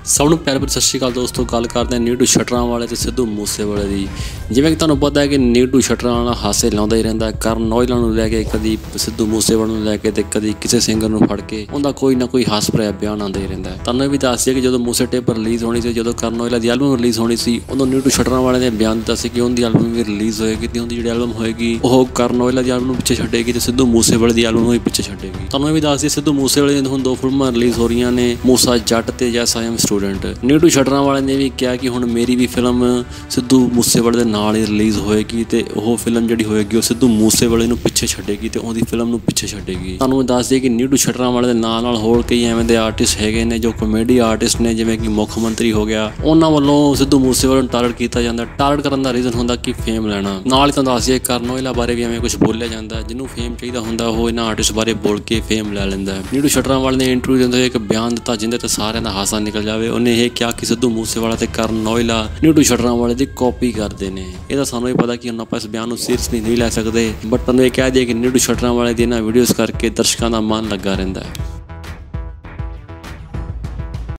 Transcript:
ਸਭ ਨੂੰ ਪਿਆਰ ਭਰੀ ਸਤਿ ਸ਼੍ਰੀ ਅਕਾਲ ਦੋਸਤੋ। ਗੱਲ ਕਰਦੇ ਹਾਂ ਨੀਟੂ ਸ਼ਟਰਾਂ ਵਾਲੇ ਤੇ ਸਿੱਧੂ ਮੂਸੇਵਾਲੇ ਦੀ। ਜਿਵੇਂ ਕਿ ਤੁਹਾਨੂੰ ਪਤਾ ਹੈ ਕਿ ਨੀਟੂ ਸ਼ਟਰਾਂ ਵਾਲਾ ਹਾਸੇ ਲਾਉਂਦਾ ਹੀ ਰਹਿੰਦਾ, ਕਰਨ ਔਜਲਾ ਨੂੰ ਲੈ ਕੇ, ਕਦੀ ਸਿੱਧੂ ਮੂਸੇਵਾਲੇ ਨੂੰ ਲੈ ਕੇ ਤੇ ਕਦੀ ਕਿਸੇ ਸਿੰਗਰ ਨੂੰ ਫੜ ਕੇ ਉਹਦਾ ਕੋਈ ਨਾ ਕੋਈ ਹਾਸ ਭਰਿਆ ਬਿਆਨ ਆਉਂਦਾ ਹੀ ਰਹਿੰਦਾ। ਤੁਹਾਨੂੰ ਇਹ ਵੀ ਦੱਸ ਦਈਏ ਕਿ ਜਦੋਂ ਮੂਸੇ ਟੇਪ ਰਿਲੀਜ਼ ਹੋਣੀ ਸੀ, ਜਦੋਂ ਕਰਨ ਔਜਲਾ ਦੀ ਐਲਬਮ ਰਿਲੀਜ਼ ਹੋਣੀ ਸੀ, ਉਦੋਂ ਨੀਟੂ ਸ਼ਟਰਾਂ ਵਾਲੇ ਨੇ ਬਿਆਨ ਦਿੱਤਾ ਸੀ ਕਿ ਉਹਦੀ ਐਲਬਮ ਵੀ ਰਿਲੀਜ਼ ਹੋਏਗੀ ਤੇ ਉਹਦੀ ਜਿਹੜੀ ਐਲਬਮ ਹੋਏਗੀ ਉਹ ਕਰਨ ਔਜਲਾ ਦੀ ਐਲਬਮ ਨੂੰ ਪਿੱਛੇ ਛੱਡੇਗੀ ਤੇ ਸਿੱਧੂ ਮੂਸੇਵਾਲੇ ਦੀ ਐਲਬਮ ਨੂੰ ਵੀ ਪਿੱਛੇ ਛੱਡੇਗੀ। ਤੁਹਾਨੂੰ ਇਹ ਵੀ ਦੱਸ ਦਈਏ ਸਿੱਧੂ ਮੂਸੇਵਾਲੇ ਦੀਆਂ ਹੁਣ 2 ਫਿਲਮਾਂ ਰਿਲੀਜ਼ ਹੋ ਰਹੀਆਂ ਨੇ, ਮੂਸਾ ਜੱਟ ਤੇ yes I am student. Neetu ਸ਼ਟਰਾਂ ਵਾਲੇ ਨੇ ਵੀ ਕਿਹਾ ਕਿ ਹੁਣ ਮੇਰੀ ਵੀ ਫਿਲਮ ਸਿੱਧੂ ਮੂਸੇਵਾਲੇ ਦੇ ਨਾਲ ਹੀ ਰਿਲੀਜ਼ ਹੋਏਗੀ ਤੇ ਉਹ ਫਿਲਮ ਜਿਹੜੀ ਹੋਏਗੀ ਉਹ ਸਿੱਧੂ ਮੂਸੇਵਾਲੇ ਨੂੰ ਪਿੱਛੇ ਛੱਡੇਗੀ ਤੇ ਉਹਦੀ ਫਿਲਮ ਨੂੰ ਪਿੱਛੇ ਛੱਡੇਗੀ। ਤੁਹਾਨੂੰ ਦੱਸ ਦਈਏ ਕਿ ਨੀਟੂ ਸ਼ਟਰਾਂ ਵਾਲੇ ਦੇ ਨਾਲ ਹੋਰ ਕਈ ਐਵੇਂ ਦੇ ਆਰਟਿਸਟ ਹੈਗੇ ਨੇ ਜੋ ਕਾਮੇਡੀ ਆਰਟਿਸਟ ਨੇ, ਜਿਵੇਂ ਕਿ ਮੁੱਖ ਮੰਤਰੀ ਹੋ ਗਿਆ, ਉਹਨਾਂ ਵੱਲੋਂ ਸਿੱਧੂ ਮੂਸੇਵਾਲੇ ਨੂੰ ਟਾਰਗੇਟ ਕੀਤਾ ਜਾਂਦਾ। ਟਾਰਗੇਟ ਕਰਨ ਦਾ ਰੀਜ਼ਨ ਹੁੰਦਾ ਕਿ ਫੇਮ ਲੈਣਾ। ਨਾਲ ਹੀ ਤੁਹਾਨੂੰ ਦੱਸ ਦਈਏ ਕਰਨ ਔਜਲਾ ਬਾਰੇ ਵੀ ਐਵੇਂ ਕੁਝ ਬੋਲਿਆ ਜਾਂਦਾ, ਜਿਹਨੂੰ ਫੇਮ ਚਾਹੀਦਾ ਹੁੰਦਾ ਉਹ ਇਹਨਾਂ ਆਰਟਿਸਟ ਬਾਰੇ ਬੋਲ ਕੇ ਫੇਮ ਲੈ ਲੈਂਦਾ। ਨੀਟੂ ਸ਼ਟਰਾਂ ਵਾਲੇ ਨੇ ਇੰਟਰਵਿਊ ਦਿੰਦੇ ਹੋਏ ਇੱਕ ਬਿਆਨ ਦਿੱਤਾ ਜਿਹਦੇ ਤੇ ਸਾਰਿਆਂ ਦਾ ਹਾਸਾ ਨਿਕਲ ਜਾਵੇ। ਉਹਨੇ ਇਹ ਕਿਹਾ ਕਿ ਸਿੱਧੂ ਮੂਸੇਵਾਲਾ ਤੇ ਕਰਨ ਔਜਲਾ ਨੀਟੂ ਸ਼ਟਰਾਂ ਵਾਲੇ ਦੀ ਕਾਪੀ ਕਰਦੇ ਨੇ। ਇਹਦਾ ਸਾਨੂੰ ਇਹ ਪਤਾ ਕਿ ਹੁਣ ਆਪਾਂ ਇਸ ਬਿਆਨ ਨੂੰ ਸੀਰੀਅਸਲੀ ਨਹੀਂ ਲੈ ਸਕਦੇ, ਬਟ ਤੁਹਾਨੂੰ ਇਹ ਕਹਿ ਦਈਏ ਕਿ ਨੀਟੂ ਸ਼ਟਰਾਂ ਵਾਲੇ ਦੀ ਇਹਨਾਂ ਵੀਡੀਓਜ਼ ਕਰਕੇ ਦਰਸ਼ਕਾਂ ਦਾ ਮਨ ਲੱਗਾ ਰਹਿੰਦਾ ਹੈ।